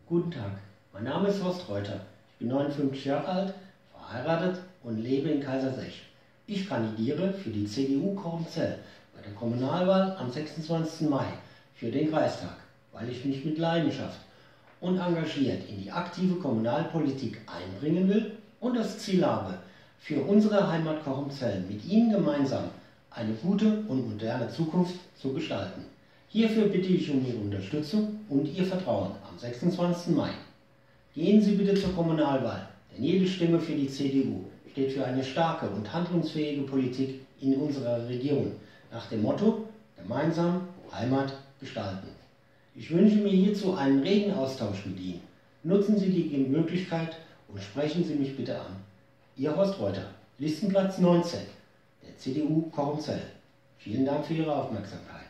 Guten Tag, mein Name ist Horst Reuter. Ich bin 59 Jahre alt, verheiratet und lebe in Kaisersech. Ich kandidiere für die CDU Kornzell bei der Kommunalwahl am 26. Mai für den Kreistag, weil ich mich mit Leidenschaft und engagiert in die aktive Kommunalpolitik einbringen will und das Ziel habe, für unsere Heimat Kornzell mit Ihnen gemeinsam eine gute und moderne Zukunft zu gestalten. Hierfür bitte ich um Ihre Unterstützung und Ihr Vertrauen am 26. Mai. Gehen Sie bitte zur Kommunalwahl, denn jede Stimme für die CDU steht für eine starke und handlungsfähige Politik in unserer Region nach dem Motto gemeinsam Heimat gestalten. Ich wünsche mir hierzu einen regen Austausch mit Ihnen. Nutzen Sie die Möglichkeit und sprechen Sie mich bitte an. Ihr Horst Reuter, Listenplatz 19 der CDU Kornzell. Vielen Dank für Ihre Aufmerksamkeit.